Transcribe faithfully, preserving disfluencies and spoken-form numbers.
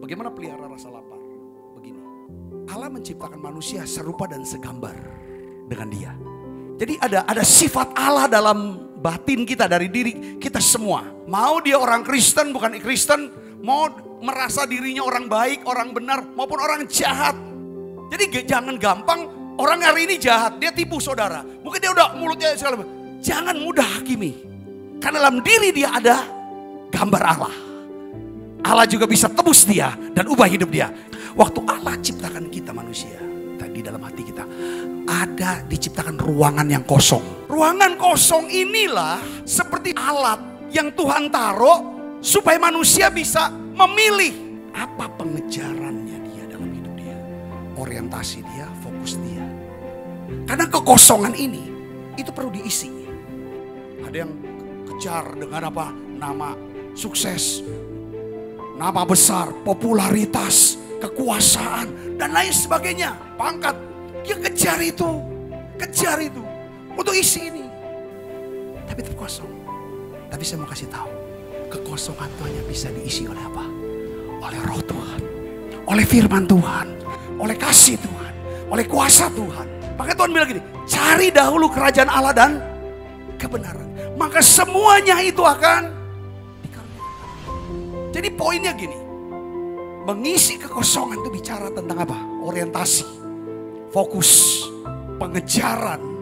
Bagaimana pelihara rasa lapar? Begini, Allah menciptakan manusia serupa dan segambar dengan Dia. Jadi ada ada sifat Allah dalam batin kita, dari diri kita semua. Mau dia orang Kristen, bukan Kristen, mau merasa dirinya orang baik, orang benar, maupun orang jahat. Jadi jangan gampang, orang hari ini jahat, dia tipu saudara. Mungkin dia udah mulutnya segala macam. Jangan mudah hakimi. Karena dalam diri dia ada gambar Allah. Allah juga bisa tebus dia dan ubah hidup dia. Waktu Allah ciptakan kita manusia, tadi dalam hati kita ada diciptakan ruangan yang kosong. Ruangan kosong inilah seperti alat yang Tuhan taruh supaya manusia bisa memilih apa pengejarannya dia dalam hidup dia, orientasi dia, fokus dia. Karena kekosongan ini itu perlu diisi. Ada yang kejar dengan apa? Nama sukses, nama besar, popularitas, kekuasaan, dan lain sebagainya, pangkat. Dia kejar itu, kejar itu untuk isi ini. Tapi tetap kosong. Tapi saya mau kasih tahu, kekosongan itu hanya bisa diisi oleh apa? Oleh roh Tuhan, oleh firman Tuhan, oleh kasih Tuhan, oleh kuasa Tuhan. Maka Tuhan bilang gini, cari dahulu kerajaan Allah dan kebenaran, maka semuanya itu akan dikaruniakan. Jadi poinnya gini, mengisi kekosongan itu bicara tentang apa? Orientasi, fokus, pengejaran,